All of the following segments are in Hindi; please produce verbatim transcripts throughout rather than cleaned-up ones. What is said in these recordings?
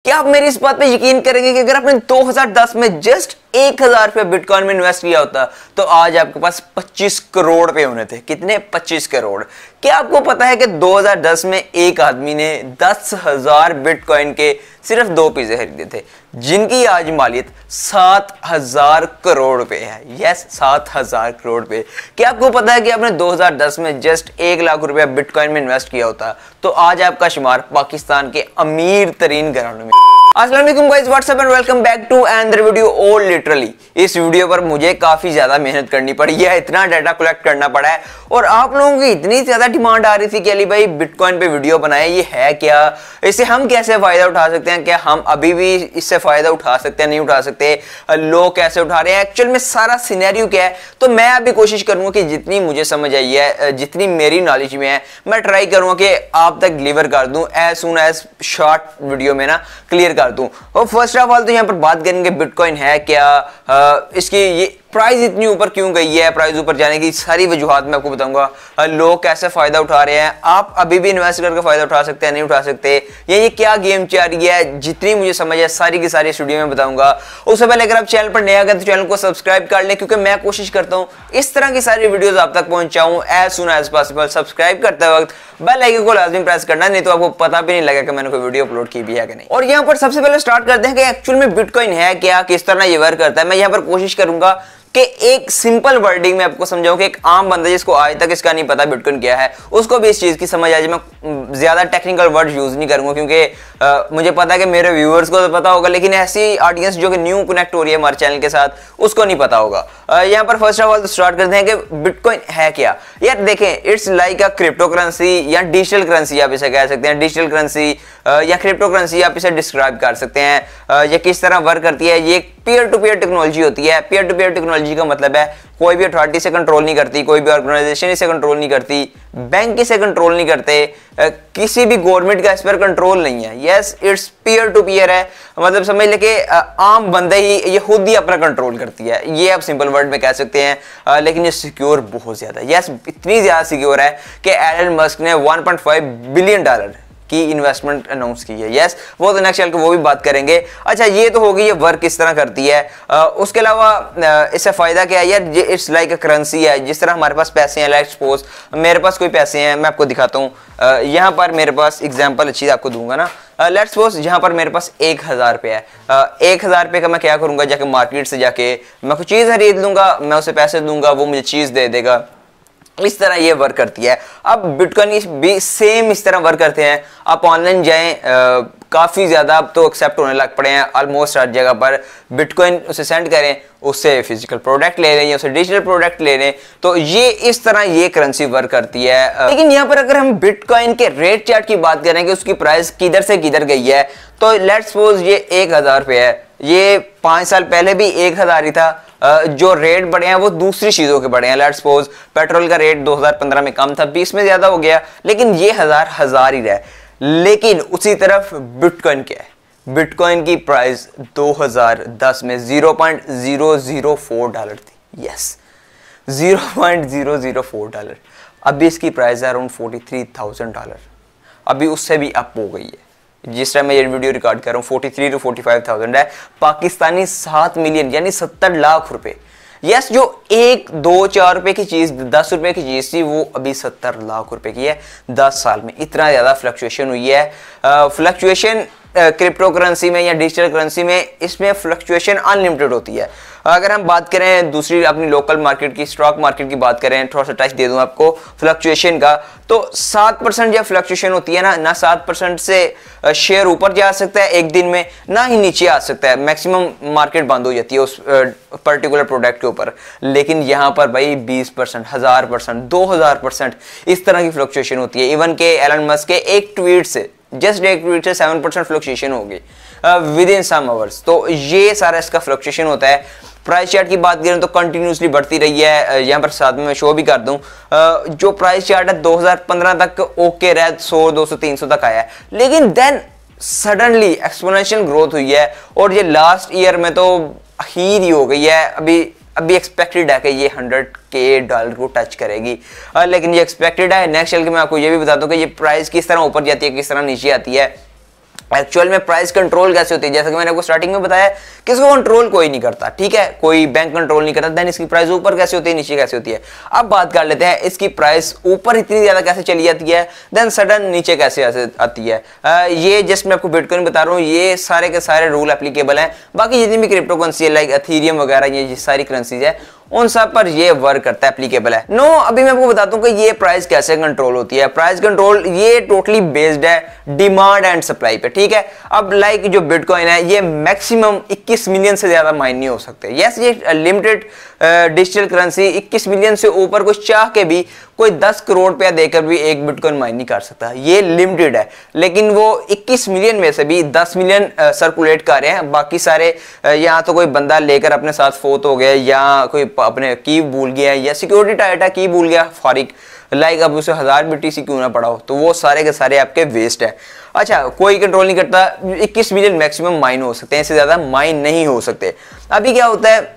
क्या आप मेरी इस बात पे यकीन करेंगे कि अगर आपने दो हज़ार दस में जस्ट एक हजार रुपये बिटकॉइन में इन्वेस्ट किया होता तो आज आपके पास पच्चीस करोड़ रुपए होने थे। कितने? पच्चीस करोड़। क्या आपको पता है कि दो हज़ार दस में एक आदमी ने दस हजार बिटकॉइन के सिर्फ दो पिज्जे खरीदे थे, जिनकी आज मालियत सात हजार करोड़ रुपए है। यस, सात हजार करोड़ रुपए। क्या आपको पता है कि आपने दो हज़ार दस में जस्ट एक लाख रुपया बिटकॉइन में इन्वेस्ट किया होता तो आज आपका शुमार पाकिस्तान के अमीर तरीन घरानों में। अस्सलाम वालेकुम guys, what's up and welcome back to another video. और लिटरली इस वीडियो पर मुझे काफी ज्यादा मेहनत करनी पड़ी है, इतना डाटा कलेक्ट करना पड़ा है और आप लोगों की इतनी ज्यादा डिमांड आ रही थी कि अली भाई बिटकॉइन पे वीडियो बनाए, ये है क्या, इससे हम कैसे फायदा उठा सकते हैं, क्या हम अभी भी इससे फायदा उठा सकते हैं, नहीं उठा सकते, लोग कैसे उठा रहे हैं, एक्चुअल में सारा सिनेरियो क्या है। तो मैं अभी कोशिश करूंगा कि जितनी मुझे समझ आई है, जितनी मेरी नॉलेज में है, मैं ट्राई करूंगा कि आप तक डिलीवर कर दूं as soon as short video में ना क्लियर कर दूं। और फर्स्ट ऑफ ऑल तो यहाँ पर बात करेंगे बिटकॉइन है क्या, आ, इसकी ये प्राइस इतनी ऊपर क्यों गई है, प्राइस ऊपर जाने की सारी वजूहात मैं आपको बताऊंगा, लोग कैसे फायदा उठा रहे हैं, आप अभी भी इन्वेस्ट करके फायदा उठा सकते हैं, नहीं उठा सकते, या ये क्या गेम चल रही है, जितनी मुझे समझ है सारी की सारी स्टूडियो में बताऊंगा। उससे पहले अगर आप चैनल पर नया गए तो चैनल को सब्सक्राइब कर लें, क्योंकि मैं कोशिश करता हूँ इस तरह की सारी वीडियोस आप तक पहुंचाऊं as soon as possible. Subscribe करते वक्त बेल आइकन को लाजमी प्रेस करना, नहीं तो आपको पता भी नहीं लगेगा कि मैंने कोई वीडियो अपलोड की भी है कि नहीं। और यहाँ पर सबसे पहले स्टार्ट करते हैं कि एक्चुअल में बिटकॉइन है क्या, किस तरह ये वर्क करता है। मैं यहाँ पर कोशिश करूंगा कि एक सिंपल वर्डिंग में आपको समझाऊं कि एक आम बंदा जिसको आज तक इसका नहीं पता बिटकॉइन क्या है, उसको भी इस चीज की समझ आ जाए। मैं ज्यादा टेक्निकल वर्ड यूज नहीं करूंगा, क्योंकि आ, मुझे पता है कि मेरे व्यूअर्स को तो पता होगा, लेकिन ऐसी ऑडियंस जो कि न्यू कनेक्ट हो रही है हमारे चैनल के साथ, उसको नहीं पता होगा। यहाँ पर फर्स्ट ऑफ ऑल तो स्टार्ट करते हैं कि बिटकॉइन है क्या। यार देखें, it's like a crypto currency या डिजिटल करेंसी, आप इसे कह सकते हैं, डिजिटल करेंसी या क्रिप्टो करेंसी आप इसे डिस्क्राइब कर सकते हैं। ये किस तरह वर्क करती है, ये पीयर टू पीयर टेक्नोलॉजी होती है। पीयर टू पीयर टेक्नोलॉजी का मतलब है कोई भी अथॉरिटी से कंट्रोल नहीं करती, कोई भी ऑर्गेनाइजेशन इसे कंट्रोल नहीं करती, बैंक इसे कंट्रोल नहीं करते, किसी भी गवर्नमेंट का इस पर कंट्रोल नहीं है। Yes, it's peer to peer है, मतलब समझ ले कि आम बंदे ही ये खुद ही अपना कंट्रोल करती है, ये आप सिंपल वर्ड में कह सकते हैं। लेकिन ये सिक्योर बहुत ज्यादा, यस इतनी ज्यादा सिक्योर है कि एलन मस्क ने one point five billion dollar की इन्वेस्टमेंट अनाउंस की है। यस, वो तो नेक्स्ट चल के वो भी बात करेंगे। अच्छा, ये तो होगी ये वर्क किस तरह करती है। आ, उसके अलावा इससे फायदा क्या है यार, ये इट्स लाइक अ करेंसी है। जिस तरह हमारे पास पैसे हैं, लाइक सपोज मेरे पास कोई पैसे हैं, मैं आपको दिखाता हूँ। यहाँ पर मेरे पास एग्जाम्पल अच्छी आपको दूंगा ना। लेट्स सपोज यहाँ पर मेरे पास एक हजार रुपये है। uh, एक हजार रुपये का मैं क्या करूंगा, जाके मार्केट से जाके मैं कुछ चीज़ खरीद लूंगा, मैं उसे पैसे दूंगा, वो मुझे चीज़ दे देगा। इस तरह ये वर्क करती है। अब बिटकॉइन भी सेम इस तरह वर्क करते हैं। आप ऑनलाइन जाएं, आ, काफ़ी ज़्यादा अब तो एक्सेप्ट होने लग पड़े हैं ऑलमोस्ट हर जगह पर। बिटकॉइन उसे सेंड करें, उससे फिजिकल प्रोडक्ट ले लें या उसे डिजिटल प्रोडक्ट ले लें, तो ये इस तरह ये करेंसी वर्क करती है। लेकिन यहाँ पर अगर हम बिटकॉइन के रेट चार्ट की बात करें कि उसकी प्राइस किधर से किधर गई है, तो लेट्स सपोज ये एक हज़ार रुपये है, ये पाँच साल पहले भी एक हज़ार ही था। जो रेट बढ़े हैं वो दूसरी चीज़ों के बढ़े हैं। लेट्स सपोज पेट्रोल का रेट दो हज़ार पंद्रह में कम था, बीस में ज़्यादा हो गया, लेकिन ये हज़ार हज़ार ही रहा। लेकिन उसी तरफ बिटकॉइन क्या है, बिटकॉइन की प्राइस दो हज़ार दस में zero point zero zero four dollar थी। Yes, zero point zero zero four dollar. अभी इसकी प्राइस है around forty three thousand dollar, अभी उससे भी अप हो गई है। जिस टाइम मैं ये वीडियो रिकॉर्ड कर रहा हूँ forty three to forty five thousand है। पाकिस्तानी सात मिलियन यानी सत्तर लाख रुपए। यस, जो एक दो चार रुपए की चीज, दस रुपए की चीज थी, वो अभी सत्तर लाख रुपए की है। दस साल में इतना ज्यादा फ्लक्चुएशन हुई है। फ्लक्चुएशन क्रिप्टो करेंसी में या डिजिटल करेंसी में, इसमें फ्लक्चुएशन अनलिमिटेड होती है। अगर हम बात करें दूसरी अपनी लोकल मार्केट की, स्टॉक मार्केट की बात करें, थोड़ा सा टच दे दूं आपको फ्लक्चुएशन का, तो सात परसेंट जब फ्लक्चुएशन होती है ना, ना सात परसेंट से शेयर ऊपर जा सकता है एक दिन में, ना ही नीचे आ सकता है। मैक्सिमम मार्केट बंद हो जाती है उस पर्टिकुलर प्रोडक्ट के ऊपर। लेकिन यहाँ पर भाई बीस परसेंट, हजार परसेंट, दो हजार परसेंट इस तरह की फ्लक्चुएशन होती है। इवन के एलन मस्क के एक ट्वीट से, जस्ट एक ट्वीट से सेवन परसेंट फ्लक्चुएशन होगी विद इन सम आवर्स। तो ये सारा इसका फ्लक्चुएशन होता है। प्राइस चार्ट की बात करें तो कंटिन्यूसली बढ़ती रही है। यहाँ पर साथ में मैं शो भी कर दूं, जो प्राइस चार्ट है दो हज़ार पंद्रह तक ओके रहा, सौ दो सौ तीन सौ तक आया है, लेकिन देन सडनली एक्सपोनेंशियल ग्रोथ हुई है और ये लास्ट ईयर में तो अखीर ही हो गई है। अभी अभी एक्सपेक्टेड है कि ये हंड्रेड के डॉलर को टच करेगी, आ, लेकिन ये एक्सपेक्टेड है। नेक्स्ट चल के मैं आपको ये भी बता दूं कि ये प्राइस किस तरह ऊपर जाती है, किस तरह नीचे आती है। एक्चुअल में प्राइस कंट्रोल कैसे होती है, जैसा कि मैंने आपको स्टार्टिंग में बताया कि इसको कंट्रोल कोई नहीं करता, ठीक है, कोई बैंक कंट्रोल नहीं करता। देन इसकी प्राइस ऊपर कैसे होती है, नीचे कैसे होती है। अब बात कर लेते हैं इसकी प्राइस ऊपर इतनी ज्यादा कैसे चली जाती है, देन सडन नीचे कैसे आती है। आ, ये जस्ट मैं आपको बिटकॉइन बता रहा हूँ, ये सारे के सारे रूल एप्लीकेबल हैं। बाकी जितनी भी क्रिप्टो करेंसी है लाइक एथेरियम वगैरह, ये सारी करेंसीज है उन सब पर ये वर्क करता है, एप्लीकेबल है। नो no, अभी मैं आपको बताता हूँ कि ये प्राइस कैसे कंट्रोल होती है। प्राइस कंट्रोल ये टोटली बेस्ड है डिमांड एंड सप्लाई पे, ठीक है। अब लाइक जो बिटकॉइन है ये मैक्सिमम इक्कीस मिलियन से ज्यादा माइन नहीं हो सकते। यस, ये लिमिटेड डिजिटल करेंसी इक्कीस मिलियन से ऊपर कुछ चाह के भी कोई दस करोड़ रुपया देकर भी एक बिटकॉइन माइन नहीं कर सकता, ये लिमिटेड है। लेकिन वो इक्कीस मिलियन में से भी दस मिलियन सर्कुलेट कर रहे हैं, बाकी सारे यहाँ तो कोई बंदा लेकर अपने साथ फोत हो गया या कोई अपने की भूल गया या सिक्योरिटी टाइटा की भूल गया फारिक, लाइक अब उसे हजार बीटीसी क्यों ना पड़ा हो, तो वो सारे के सारे आपके वेस्ट है। अच्छा, कोई कंट्रोल नहीं करता, इक्कीस मिलियन मैक्सिमम माइन हो सकते हैं, इससे ज्यादा माइन नहीं हो सकते। अभी क्या होता है,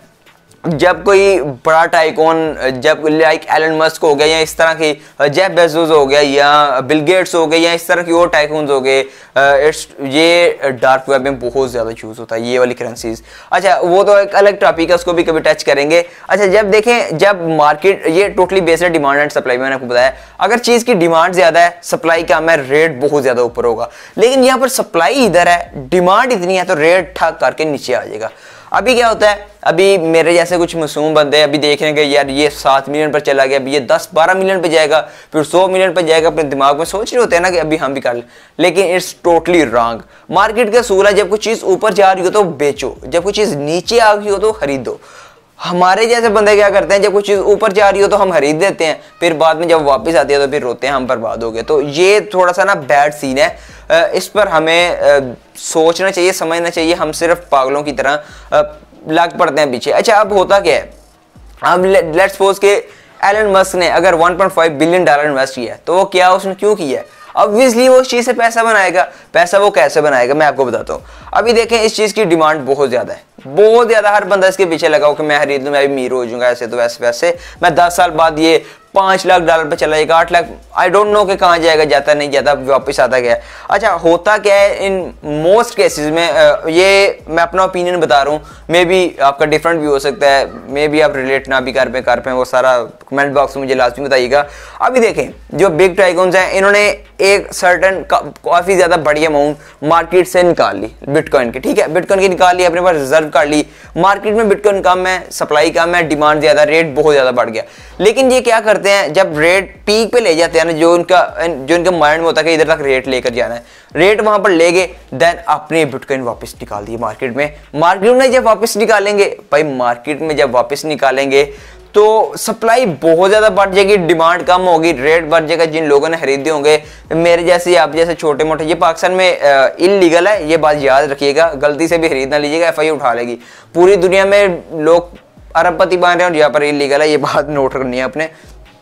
जब कोई बड़ा टाइकॉन, जब लाइक एलन मस्क हो गया या इस तरह की जेफ बेजोस हो गया या बिल गेट्स हो गए या इस तरह की और टाइकॉन्स हो गए, इट्स ये डार्क वेब में बहुत ज्यादा यूज होता है ये वाली करेंसीज। अच्छा, वो तो एक अलग टॉपिक है, उसको भी कभी टच करेंगे। अच्छा, जब देखें जब मार्केट ये टोटली बेस्ड है डिमांड एंड सप्लाई, मैंने आपको बताया अगर चीज की डिमांड ज्यादा है, सप्लाई कम है, रेट बहुत ज्यादा ऊपर होगा। लेकिन यहाँ पर सप्लाई इधर है, डिमांड इतनी है तो रेट ठग करके नीचे आ जाएगा। अभी क्या होता है, अभी मेरे जैसे कुछ मासूम बंदे अभी देख रहे हैं कि यार ये सात मिलियन पर चला गया, अभी ये दस बारह मिलियन पे जाएगा, फिर सौ मिलियन पे जाएगा, अपने दिमाग में सोच रहे होते हैं ना कि अभी हम भी कर लें। लेकिन इट्स टोटली रॉन्ग। मार्केट का असूल है, जब कोई चीज ऊपर जा रही हो तो बेचो, जब कोई चीज नीचे आ गई हो तो खरीदो। हमारे जैसे बंदे क्या करते हैं, जब कोई चीज ऊपर जा रही हो तो हम खरीद देते हैं, फिर बाद में जब वापस आती है तो फिर रोते हैं हम बर्बाद हो गए। तो ये थोड़ा सा ना बैड सीन है, इस पर हमें सोचना चाहिए, समझना चाहिए। हम सिर्फ पागलों की तरह लग पड़ते हैं पीछे। अच्छा, अब होता क्या है, अब लेट्स सपोज के एलन मस्क ने अगर one point five billion dollar invest किया है, तो वो क्या उसने क्यों किया है? ऑब्वियसली वो उस चीज से पैसा बनाएगा। पैसा वो कैसे बनाएगा, मैं आपको बताता हूँ। अभी देखें, इस चीज की डिमांड बहुत ज्यादा है, बहुत ज्यादा। हर बंदा इसके पीछे लगा हो कि मैं खरीद लूं, मैं भी अमीर हो जाऊंगा, ऐसे तो वैसे वैसे मैं दस साल बाद ये पांच लाख डॉलर पे चला जाएगा, आठ लाख, आई डोंट नो कि कहाँ जाएगा, जाता नहीं जाता, वापस आता क्या है। अच्छा, होता क्या है इन मोस्ट केसेस में, ये मैं अपना ओपिनियन बता रहा हूँ, मे बी आपका डिफरेंट भी हो सकता है, मे बी आप रिलेट ना भी कर पे कर पे वो सारा कमेंट बॉक्स में मुझे लाजमी बताइएगा। अभी देखें, जो बिग टाइकॉन्स हैं इन्होंने एक सर्टन काफी ज्यादा बड़ी अमाउंट मार्केट से निकाल ली बिटकॉइन की, ठीक है, बिटकॉइन की निकाल ली, अपने पास रिजर्व कर ली। मार्केट में बिटकॉइन कम है, सप्लाई कम है, डिमांड ज्यादा, रेट बहुत ज्यादा बढ़ गया। लेकिन ये क्या करते हैं, जब रेट पीक पे ले जाते हैं ना, जो उनका जो उनके माइंड में होता है कि इधर तक रेट लेकर जाना है, रेट वहां पर ले गए, देन अपने बिटकॉइन वापस निकाल दिए मार्केट में। मार्केट में जब वापस निकालेंगे भाई, मार्केट में जब वापस निकालेंगे तो सप्लाई बहुत ज्यादा बढ़ जाएगी, डिमांड कम होगी, रेट बढ़ जाएगा। जिन लोगों ने खरीदे होंगे, मेरे जैसे आप जैसे छोटे मोटे, ये पाकिस्तान में इलीगल है, ये बात याद रखिएगा, गलती से भी खरीद ना लीजिएगा, एफ आई उठा लेगी। पूरी दुनिया में लोग अरबपति बन रहे हैं और यहाँ पर इलीगल है, ये बात नोट करनी है अपने,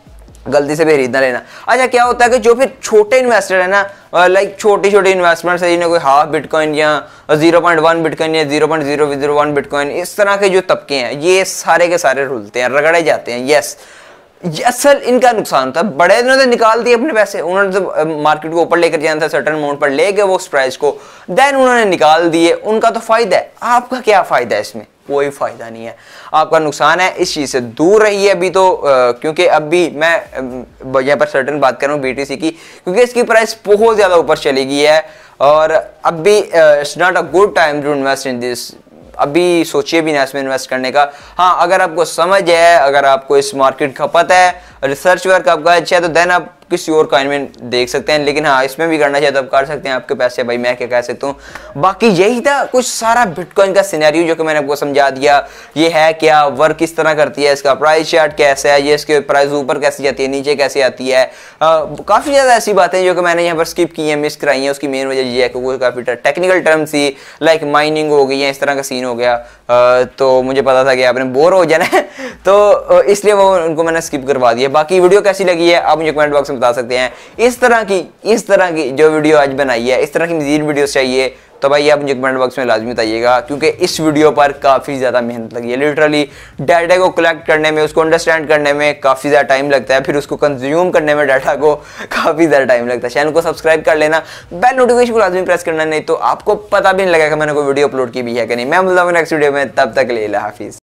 गलती से भी खरीदना लेना। अच्छा, क्या होता है कि जो फिर छोटे इन्वेस्टर है ना, लाइक छोटी छोटी इन्वेस्टमेंट है, जिन्हें कोई हाफ बिटकॉइन या ज़ीरो पॉइंट वन बिटकॉइन या zero point zero zero one bitcoin, इस तरह के जो तबके हैं, ये सारे के सारे रुलते हैं, रगड़े जाते हैं। यस, असल इनका नुकसान था। बड़े ने तो निकाल दिए अपने पैसे, उन्होंने तो मार्केट को ऊपर लेकर जाना था, सर्टेन अमाउंट पर ले गए वो उस प्राइस को, देन उन्होंने निकाल दिए, उनका तो फायदा है। आपका क्या फायदा है इसमें? कोई फायदा नहीं है, आपका नुकसान है। इस चीज से दूर रहिए अभी तो, आ, क्योंकि अभी मैं यहाँ पर सर्टेन बात कर रहा हूँ बीटीसी की, क्योंकि इसकी प्राइस बहुत ज्यादा ऊपर चली गई है और अभी it's not a good time to invest in this. अभी सोचिए भी ना इसमें इन्वेस्ट करने का। हाँ, अगर आपको समझ है, अगर आपको इस मार्केट का पता है, रिसर्च वर्क आपका अच्छा है, तो देन आप किसी और कॉइन में देख सकते हैं। लेकिन हाँ, इसमें भी करना चाहिए तो आप कर सकते हैं, आपके पैसे भाई, मैं क्या कह सकता हूँ। बाकी यही था कुछ सारा बिटकॉइन का सिनेरियो जो कि मैंने आपको समझा दिया। ये है क्या, वर्क किस तरह करती है, इसका प्राइस चार्ट कैसा है, ये इसके प्राइस ऊपर कैसे जाती है, नीचे कैसे आती है। काफ़ी ज़्यादा ऐसी बातें जो कि मैंने यहाँ पर स्किप की हैं, मिस कराई हैं। उसकी मेन वजह ये है कि वो काफ़ी टेक्निकल टर्म थी, लाइक माइनिंग हो गई है, इस तरह का सीन हो गया। आ, तो मुझे पता था कि आपने बोर हो जाना है तो इसलिए वो उनको मैंने स्किप करवा दिया। बाकी वीडियो कैसी लगी है आप मुझे कमेंट बॉक्स में बता सकते हैं। इस तरह की इस तरह की जो वीडियो आज बनाई है, इस तरह की मज़ीद वीडियोस चाहिए तो भाई आप मुझे कमेंट बॉक्स में लाजमी बताइएगा, क्योंकि इस वीडियो पर काफ़ी ज़्यादा मेहनत लगी है। लिटरली डाटा को कलेक्ट करने में, उसको अंडरस्टैंड करने में काफ़ी ज़्यादा टाइम लगता है, फिर उसको कंज्यूम करने में डाटा को काफ़ी ज़्यादा टाइम लगता है। चैनल को सब्सक्राइब कर लेना, बेल नोटिफिकेशन को लाजमी प्रेस करना, नहीं तो आपको पता भी नहीं लगेगा मैंने कोई वीडियो अपलोड की भी है कि नहीं। मैं मिलता हूँ नेक्स्ट वीडियो में, तब तक ले ला हाफिज़।